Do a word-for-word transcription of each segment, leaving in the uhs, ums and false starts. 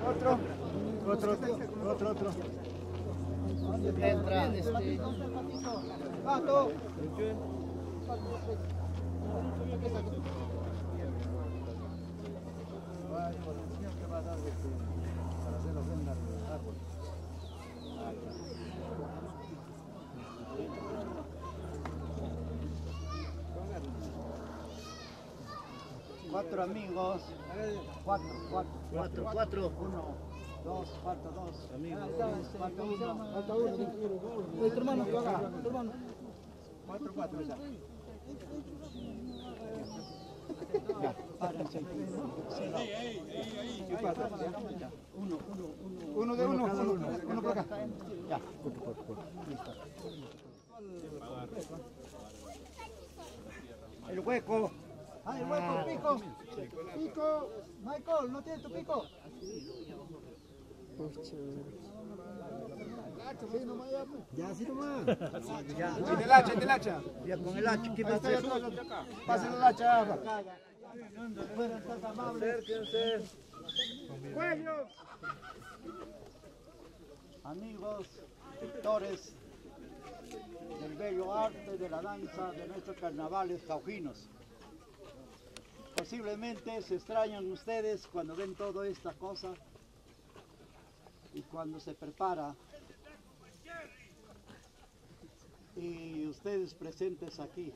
Otro, otro, otro, otro. Entra, este. Pato. Para hacer la ofrenda al árbol. Cuatro amigos. Cuatro, cuatro, cuatro, cuatro. Uno, dos, falta dos. Amigos. Falta uno. Falta uno. Tu hermano, tu hermano. Cuatro, cuatro ya. Ya, párense. ¿Qué pasa? Uno, uno, uno. Uno de uno, uno, uno por acá. Ya, corto, corto, corto. Listo. El hueco. Ah, el hueco, pico. Pico. Michael, ¿no tienes tu pico? Ya, así nomás. Ya, en el hacha, en el hacha. Ya, con el hacha, ¿qué va a hacer? Pasen el hacha. Acérquense. ¡Cuello! Amigos, pintores del bello arte de la danza de nuestros carnavales caujinos. Posiblemente se extrañan ustedes cuando ven toda esta cosa y cuando se prepara y ustedes presentes aquí.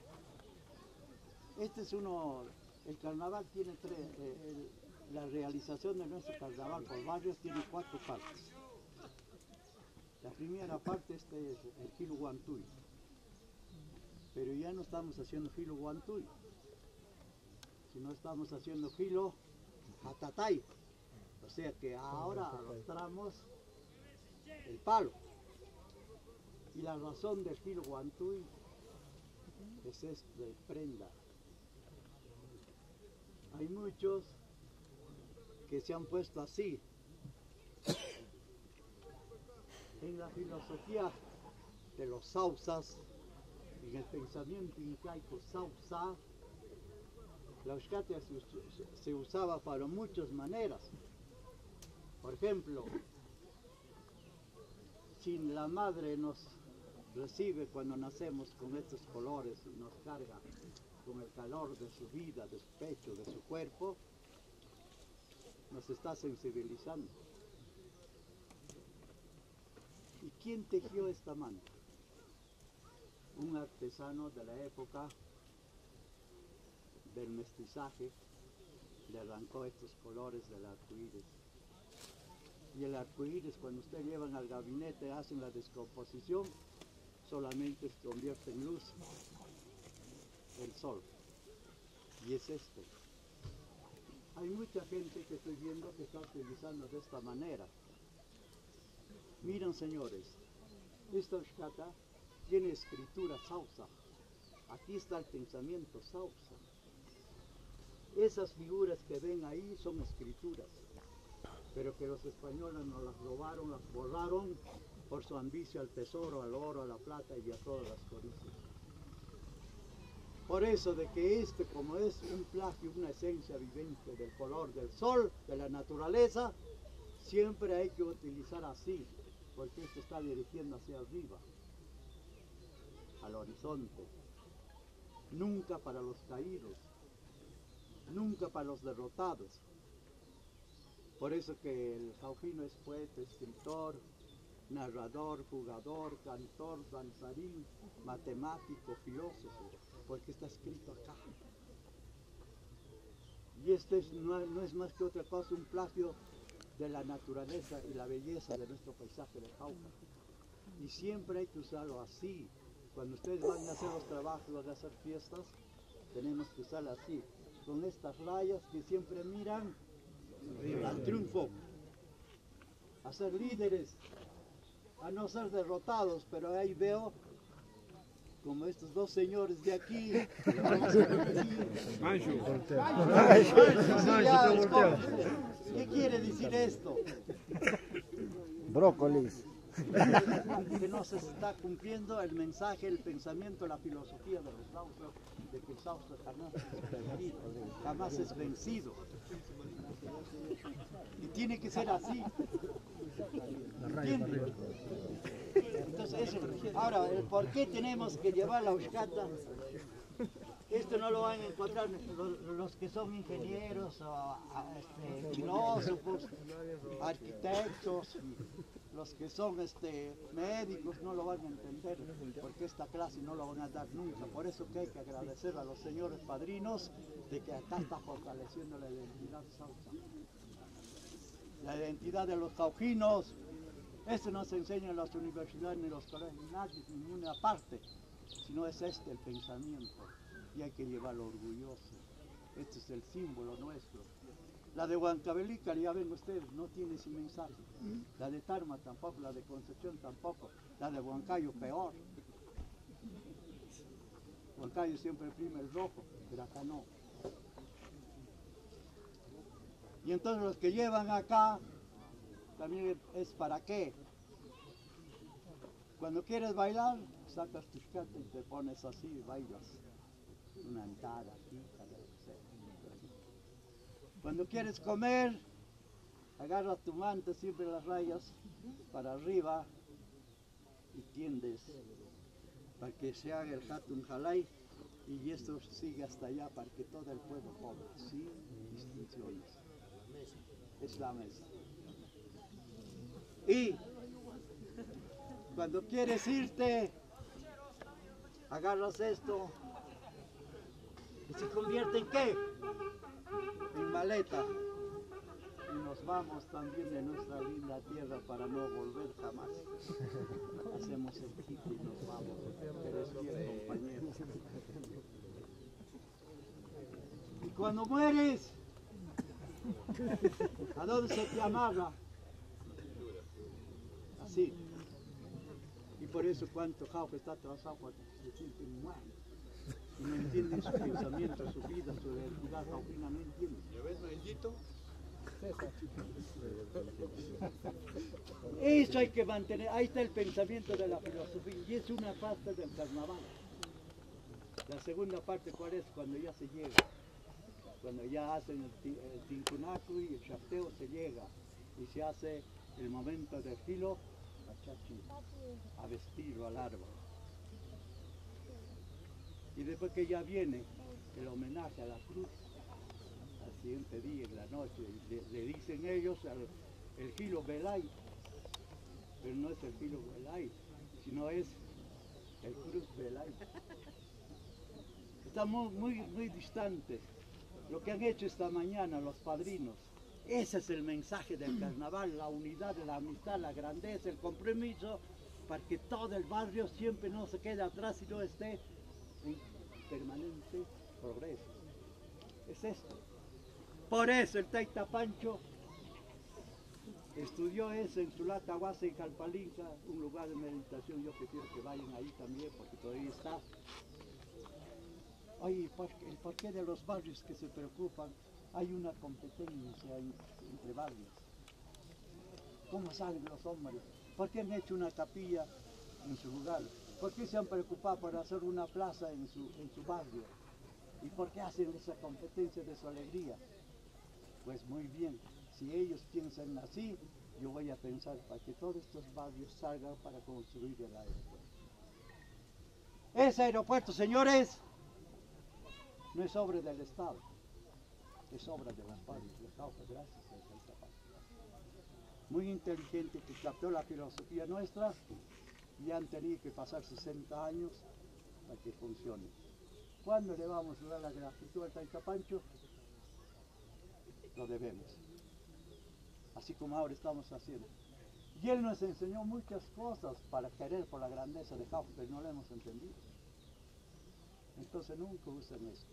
Este es uno, el carnaval tiene tres, eh, el, la realización de nuestro carnaval por barrios tiene cuatro partes. La primera parte este es el filo guantuy, pero ya no estamos haciendo filo guantuy, sino estamos haciendo filo hatatay, o sea que ahora arrastramos el palo. Y la razón del filo guantuy es esto de prenda. Hay muchos que se han puesto así. En la filosofía de los sausas, en el pensamiento incaico sausa, la euskate se usaba para muchas maneras. Por ejemplo, si la madre nos recibe cuando nacemos con estos colores y nos carga con el calor de su vida, de su pecho, de su cuerpo, nos está sensibilizando. ¿Y quién tejió esta manta? Un artesano de la época del mestizaje le arrancó estos colores del arcoíris. Y el arcoíris, cuando ustedes llevan al gabinete, hacen la descomposición, solamente se convierte en luz el sol. Y es esto. Hay mucha gente que estoy viendo que está utilizando de esta manera. Miren, señores, esta euskata tiene escritura sausa. Aquí está el pensamiento sausa. Esas figuras que ven ahí son escrituras, pero que los españoles nos las robaron, las borraron por su ambición al tesoro, al oro, a la plata y a todas las codicias. Por eso de que este, como es un plagio, una esencia viviente del color del sol, de la naturaleza, siempre hay que utilizar así, porque esto está dirigiendo hacia arriba, al horizonte, nunca para los caídos, nunca para los derrotados. Por eso que el caujino es poeta, escritor, narrador, jugador, cantor, danzarín, matemático, filósofo, porque está escrito acá. Y este es, no, no es más que otra cosa, un plagio de la naturaleza y la belleza de nuestro paisaje de Jauja. Y siempre hay que usarlo así. Cuando ustedes van a hacer los trabajos, van a hacer fiestas, tenemos que usarlo así, con estas rayas que siempre miran al triunfo, a ser líderes, a no ser derrotados. Pero ahí veo como estos dos señores de aquí, ¿qué quiere decir esto? Brócolis. Que no se está cumpliendo el mensaje, el pensamiento, la filosofía de los sausas, de que el sausa jamás es vencido, jamás es vencido. Y tiene que ser así. ¿Entiendes? Entonces, eso. Ahora, el por qué tenemos que llevar la Uxcata, esto no lo van a encontrar los, los que son ingenieros, o, a, este, filósofos, arquitectos, los que son este, médicos, no lo van a entender, porque esta clase no lo van a dar nunca. Por eso que hay que agradecer a los señores padrinos de que acá está fortaleciendo la identidad sausa. La identidad de los saujinos. Esto no se enseña en las universidades ni en los colegios, nadie, en ninguna parte, sino es este el pensamiento, y hay que llevarlo orgulloso. Este es el símbolo nuestro. La de Huancavelica, ya ven ustedes, no tiene ese mensaje. La de Tarma tampoco, la de Concepción tampoco, la de Huancayo peor. Huancayo siempre imprime el rojo, pero acá no. Y entonces los que llevan acá, también es para qué. Cuando quieres bailar, sacas tus cartas y te pones así y bailas. Una entrada, pita, lo que sea. Cuando quieres comer, agarras tu manta, siempre las rayas para arriba y tiendes para que se haga el hatun jalay y esto sigue hasta allá para que todo el pueblo coma, sin distinciones. Es la mesa. Y cuando quieres irte, agarras esto y se convierte en ¿qué? En maleta. Y nos vamos también de nuestra linda tierra para no volver jamás. Hacemos el quito y nos vamos. Eres bien, compañero. Y cuando mueres, ¿a dónde se te amarra? Así. Y por eso cuánto Jauja está atrasado porque se sienten mal. Y no entienden su pensamiento, su vida, su identidad jaujina, no entienden. ¿Ya ves, bendito? Eso hay que mantener, ahí está el pensamiento de la filosofía y es una parte del carnaval. La segunda parte, ¿cuál es? Cuando ya se llega. Cuando ya hacen el, el tincunacu y el chafteo se llega y se hace el momento del filo a chachi, a vestir o al árbol. Y después que ya viene el homenaje a la cruz, al siguiente día, en la noche, le, le dicen ellos al, el filo Belay, pero no es el filo Belay, sino es el cruz Belay. Estamos muy, muy distantes. Lo que han hecho esta mañana los padrinos, ese es el mensaje del carnaval, la unidad, la amistad, la grandeza, el compromiso, para que todo el barrio siempre no se quede atrás y no esté en permanente progreso. Es esto. Por eso el Taita Pancho estudió eso en Sulatahuasa y Calpalinca, un lugar de meditación. Yo prefiero que vayan ahí también porque todavía está. Oye, el porqué de los barrios que se preocupan, hay una competencia entre barrios. ¿Cómo salen los hombres? ¿Por qué han hecho una capilla en su lugar? ¿Por qué se han preocupado por hacer una plaza en su, en su barrio? ¿Y por qué hacen esa competencia de su alegría? Pues muy bien, si ellos piensan así, yo voy a pensar para que todos estos barrios salgan para construir el aeropuerto. Ese aeropuerto, señores, no es obra del Estado, es obra de los padres de Jauja, gracias a esta parte. Muy inteligente que captó la filosofía nuestra y han tenido que pasar sesenta años para que funcione. ¿Cuándo le vamos a dar la gratitud al Taita Pancho? Lo debemos. Así como ahora estamos haciendo. Y él nos enseñó muchas cosas para querer por la grandeza de Jauja, pero no lo hemos entendido. Entonces nunca usen esto.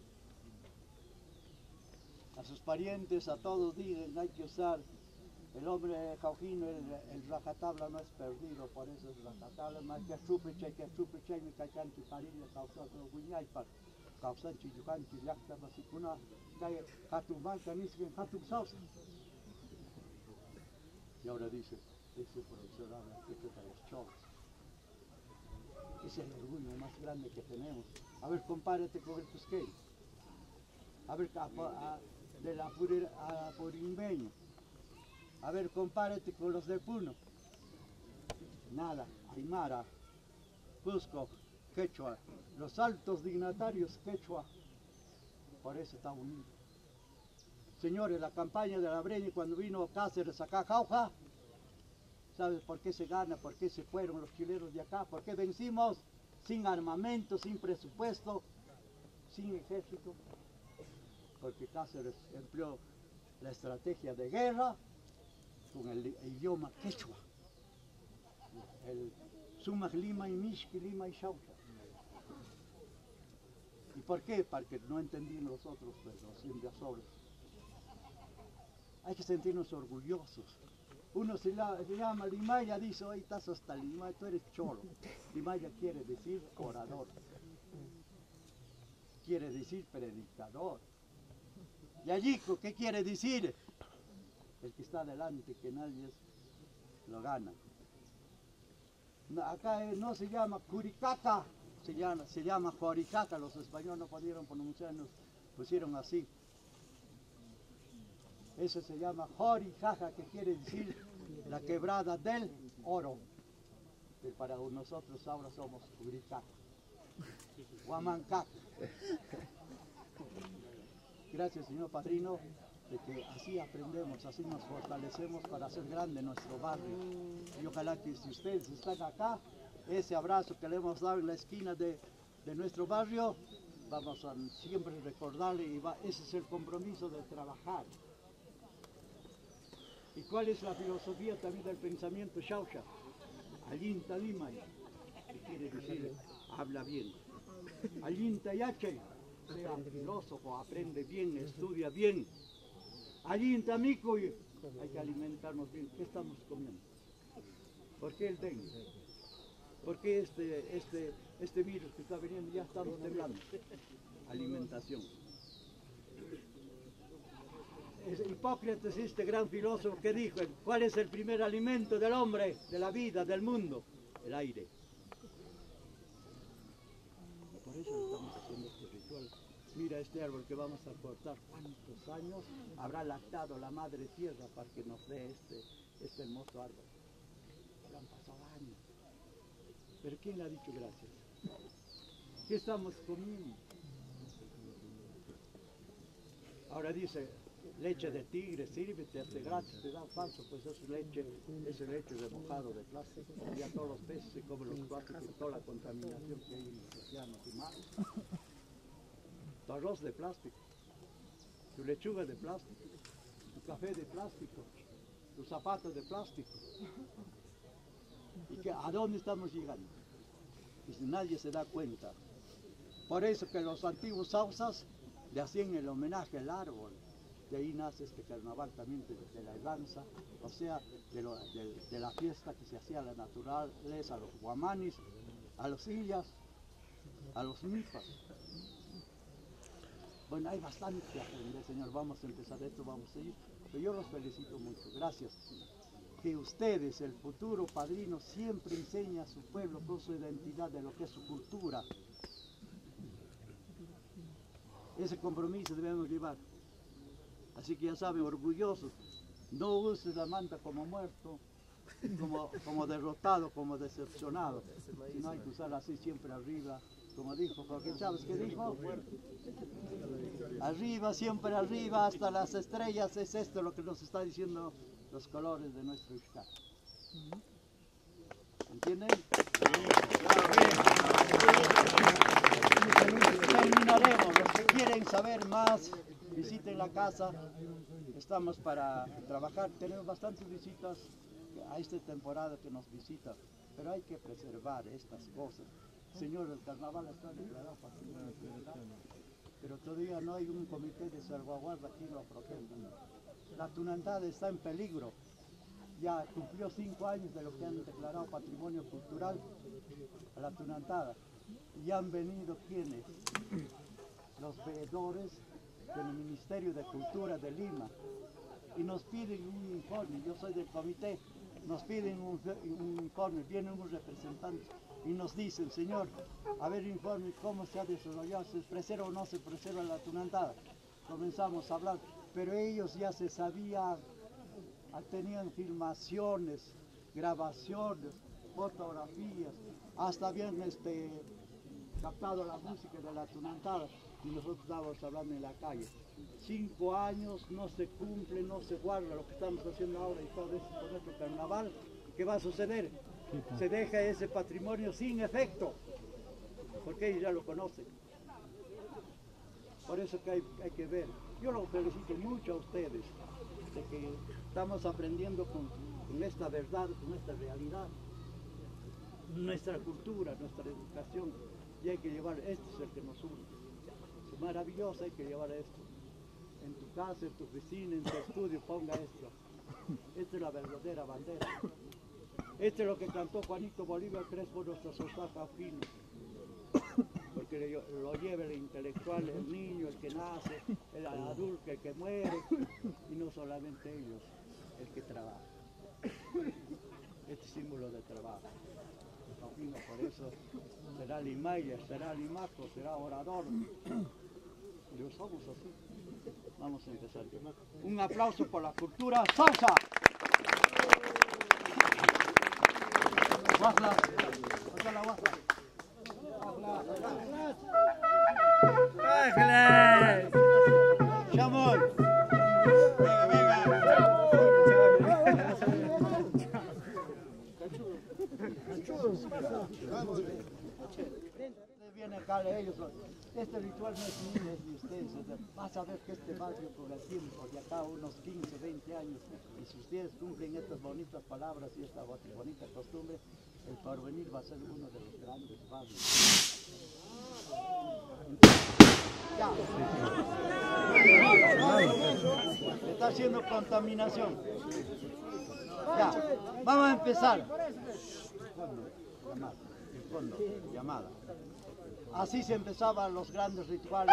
A sus parientes, a todos digan, hay que usar. El hombre jaujino, el, el rajatabla no es perdido, por eso es rajatabla. Más que chupeche, que chupeche, me cachan tu parilla, causar con guiñaipa, causar chiyucan, chiyacta, basicuna, gaya, jatumanca, nisquen, jatumsausa. Y ahora dice, ese profesor habla que de los chavos. Ese es el orgullo más grande que tenemos. A ver, compárate con el Tusqueño. A ver, a, a, de la Purimbeño. A ver, compárate con los de Puno. Nada, Aymara, Cusco, Quechua, los altos dignatarios Quechua. Por eso está unido. Señores, la campaña de la Breña cuando vino Cáceres acá a Jauja, ¿sabes por qué se gana? ¿Por qué se fueron los chilenos de acá? ¿Por qué vencimos? Sin armamento, sin presupuesto, sin ejército. Porque Cáceres empleó la estrategia de guerra con el, el idioma quechua. El Sumac Lima y Mixqui Lima y Xauxa. ¿Y por qué? Porque no entendí nosotros, pues, los invasores. Hay que sentirnos orgullosos. Uno se, la, se llama Limaya, dice, hoy estás hasta Limaya, tú eres cholo. Limaya quiere decir orador. Quiere decir predicador. Yayico, ¿qué quiere decir? El que está delante, que nadie lo gana. Acá no se llama Curicaca, se llama, se llama Joricaca, los españoles no pudieron pronunciar, nos pusieron así. Eso se llama Joricaca, que quiere decir la quebrada del oro. Que para nosotros ahora somos Curicaca, Huamancaca. Gracias, señor padrino, de que así aprendemos, así nos fortalecemos para hacer grande nuestro barrio. Y ojalá que si ustedes están acá, ese abrazo que le hemos dado en la esquina de, de nuestro barrio, vamos a siempre recordarle, y va, ese es el compromiso de trabajar. ¿Y cuál es la filosofía también del pensamiento Xauxa? Allinta Lima, que quiere decir, habla bien. Allinta Yache, sea filósofo, aprende bien, estudia bien. Allinta Mico, hay que alimentarnos bien. ¿Qué estamos comiendo? ¿Por qué el dengue? ¿Por qué este, este, este virus que está viniendo? Ya estamos temblando. Alimentación. Es Hipócrates, este gran filósofo, que dijo, ¿cuál es el primer alimento del hombre, de la vida, del mundo? El aire. Por eso estamos haciendo este ritual. Mira este árbol que vamos a cortar, ¿cuántos años habrá lactado la madre tierra para que nos dé este, este hermoso árbol? Ya han pasado años. Pero ¿quién le ha dicho gracias? ¿Qué estamos comiendo? Ahora dice, leche de tigre, sirve, te hace gratis, te da falso, pues es leche, es leche remojado de plástico. Ya todos los peces se comen los plásticos y toda la contaminación que hay en los océanos y mares. Tu arroz de plástico, tu lechuga de plástico, tu café de plástico, tus zapatos de plástico. ¿Y que, a dónde estamos llegando? Y si nadie se da cuenta. Por eso que los antiguos sausas le hacían el homenaje al árbol. De ahí nace este carnaval también de, de la danza, o sea, de, lo, de, de la fiesta que se hacía a la naturaleza, a los guamanis, a los illas, a los mipas. Bueno, hay bastante que aprender, señor. Vamos a empezar esto, vamos a ir. Pero yo los felicito mucho. Gracias. Que ustedes, el futuro padrino, siempre enseñen a su pueblo con su identidad de lo que es su cultura. Ese compromiso debemos llevar. Así que ya saben, orgullosos. No uses la manta como muerto, como, como derrotado, como decepcionado. Sino hay que usarla así siempre arriba. Como dijo Jorge Chávez, ¿qué dijo? Arriba, siempre arriba, hasta las estrellas. Es esto lo que nos está diciendo los colores de nuestro Ixcal. ¿Entienden? Terminaremos. Los que quieren saber más, visiten la casa. Estamos para trabajar. Tenemos bastantes visitas a esta temporada que nos visitan, pero hay que preservar estas cosas. Señor, el carnaval está declarado patrimonio cultural, pero todavía no hay un comité de salvaguarda que lo proteja. La tunantada está en peligro. Ya cumplió cinco años de lo que han declarado patrimonio cultural a la tunantada. Y han venido quienes, los veedores del Ministerio de Cultura de Lima, y nos piden un informe. Yo soy del comité. Nos piden un, un informe, viene un representante y nos dicen, señor, a ver informe cómo se ha desarrollado, se preserva o no se preserva la tunantada. Comenzamos a hablar, pero ellos ya se sabían tenían filmaciones, grabaciones, fotografías, hasta habían este, captado la música de la tunantada y nosotros estábamos hablando en la calle. Cinco años no se cumple, no se guarda lo que estamos haciendo ahora y todo esto con nuestro carnaval. ¿Qué va a suceder? Se deja ese patrimonio sin efecto, porque ellos ya lo conocen. Por eso que hay, hay que ver. Yo los felicito mucho a ustedes, de que estamos aprendiendo con, con esta verdad, con esta realidad, nuestra cultura, nuestra educación, y hay que llevar, esto es el que nos une. Es maravilloso, hay que llevar esto. En tu casa, en tu oficina, en tu estudio, ponga esto. Esta es la verdadera bandera. Esto es lo que cantó Juanito Bolívar Crespo, nuestro soldados fino. Porque lo lleva el intelectual, el niño, el que nace, el adulto, el que muere, y no solamente ellos, el que trabaja. Este símbolo de trabajo. Fino, por eso será Limaya, será Limaco, será orador. Pero somos así. Vamos a empezar. Un aplauso por la cultura salsa. Guasla, guasla la guasla. ¡Ángeles! ¡Chamón! ¡Venga, venga! Viene acá de ellos. Este ritual no es mío, es de ustedes. Vas a ver que este barrio con el tiempo, de acá a unos quince, veinte años, y si ustedes cumplen estas bonitas palabras y esta bonita costumbre, el porvenir va a ser uno de los grandes barrios. Ya. Está haciendo contaminación. Ya. Vamos a empezar. Llamada. El fondo. Llamada. Así se empezaban los grandes rituales.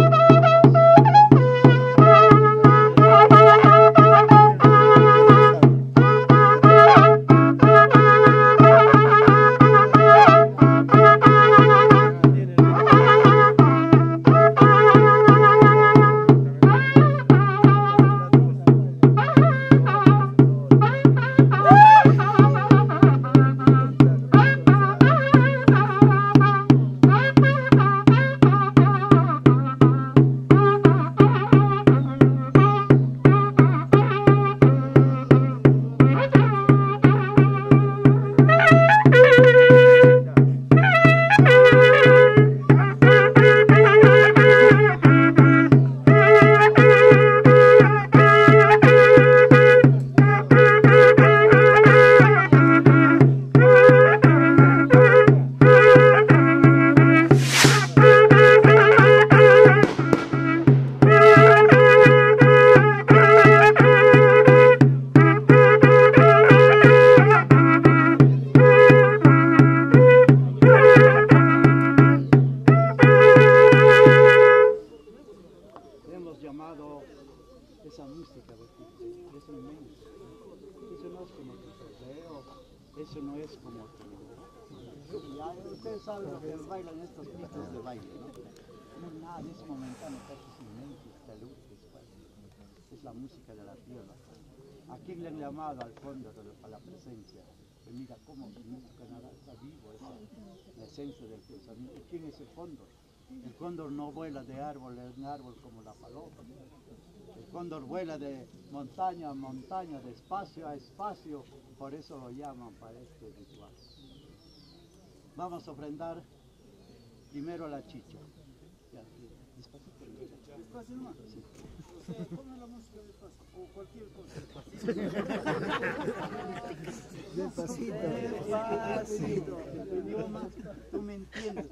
Eso no es como que... Ya, ustedes saben lo que bailan estos pistas de baile, ¿no? No es nada, es momentáneo, es inmenso, esta luz, es la música de la tierra. ¿A quién le han llamado al fondo a la presencia? Pues mira cómo el música nada está vivo, es la esencia del pensamiento. ¿Quién es el cóndor? El cóndor no vuela de árbol en árbol como la paloma. El cóndor vuela de montaña a montaña, de espacio a espacio, por eso lo llaman para este ritual. Vamos a ofrendar primero la chicha. Ya, despacito. Despacio nomás. Sí. O sea, ponme la música despacio, o cualquier cosa. Despacito. Despacito. El idioma, tú me entiendes.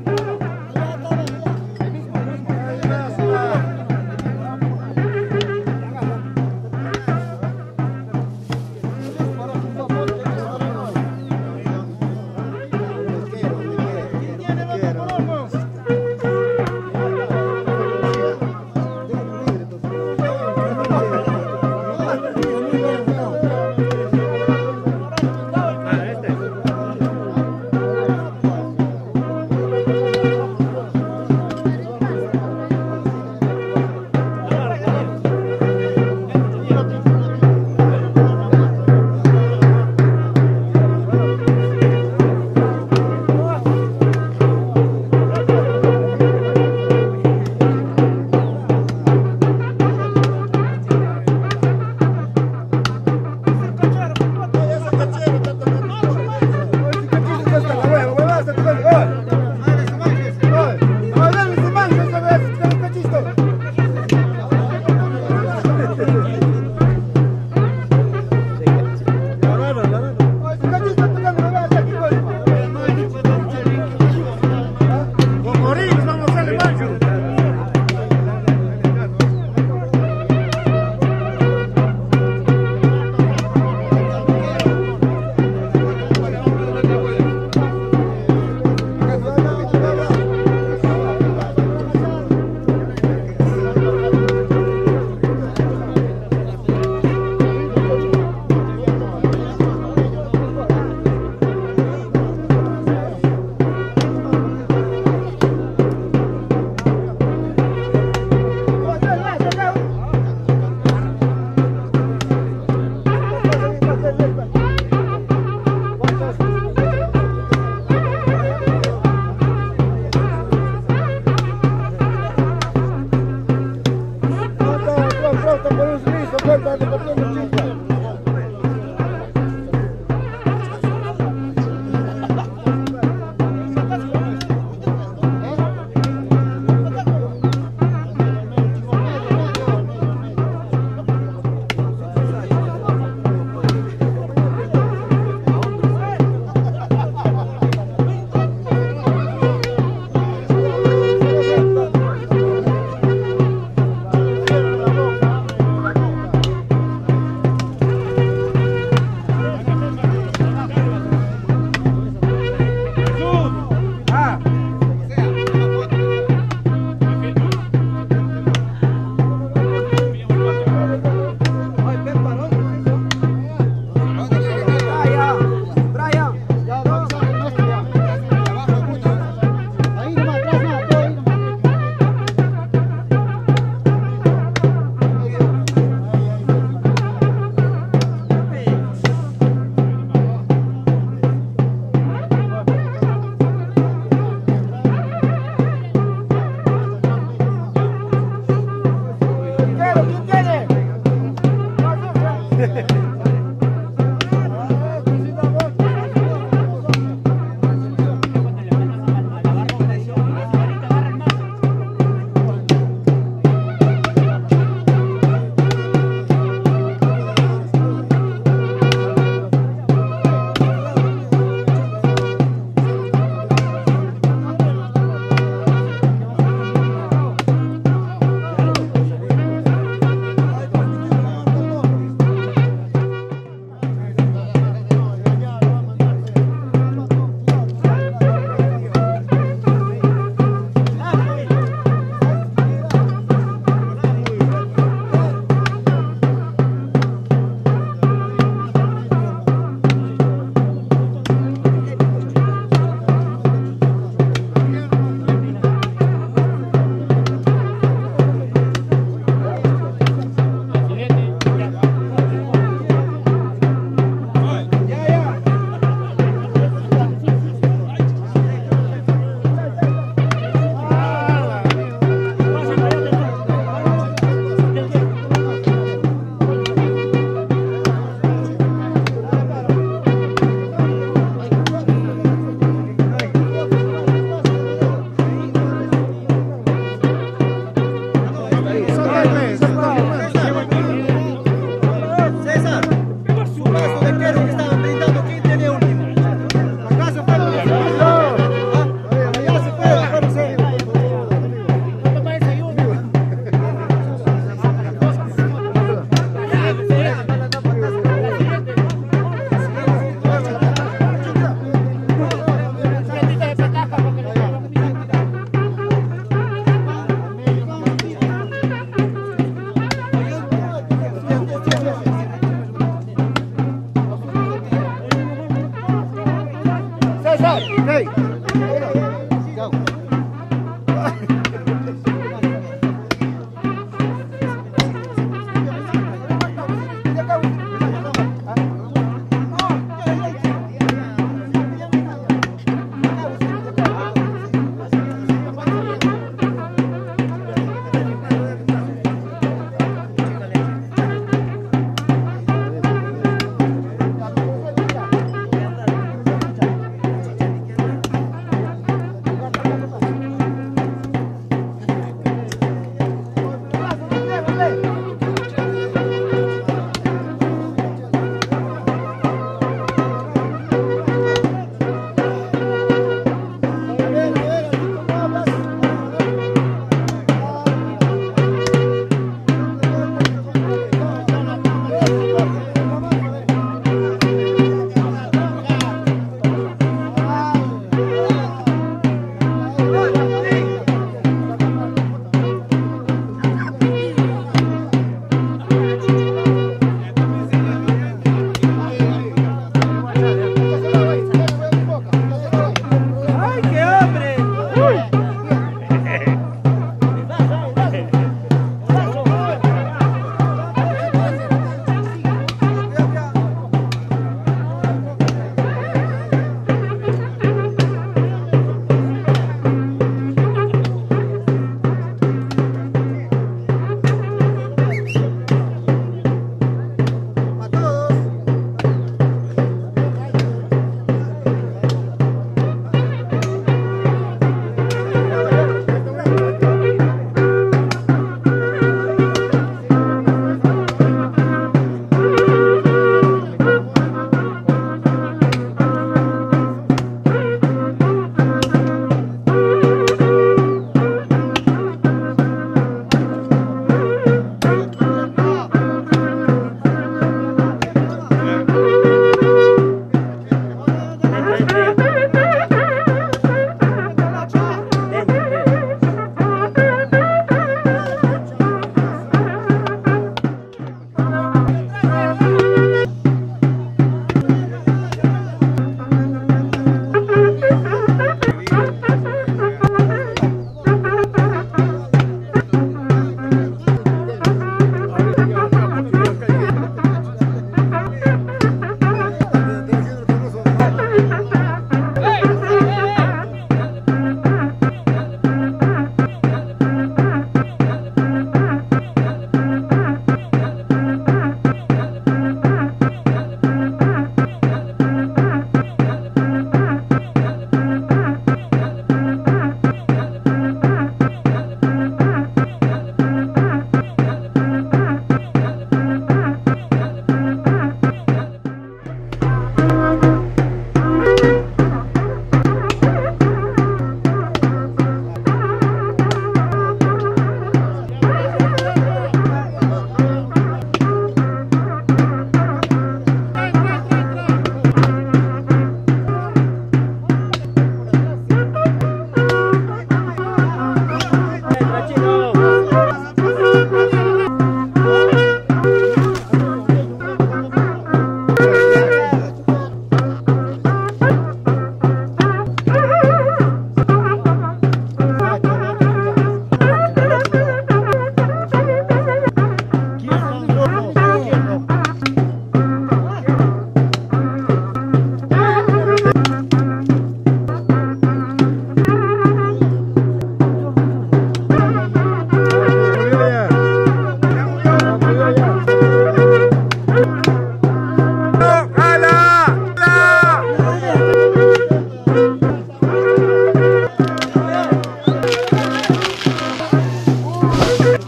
hasta por un servicio, cuenta de cuestión de chica.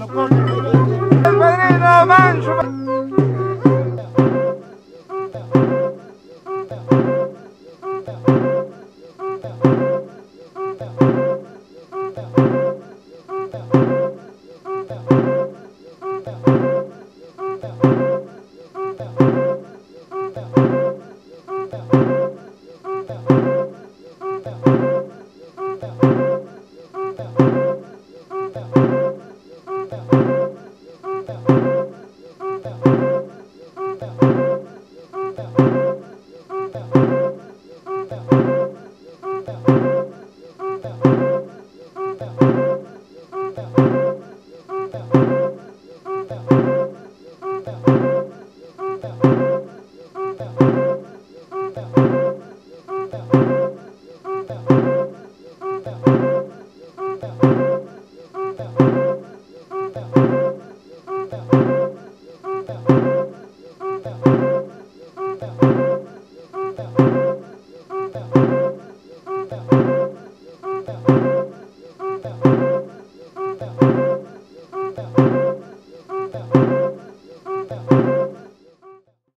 El padrino Mancho.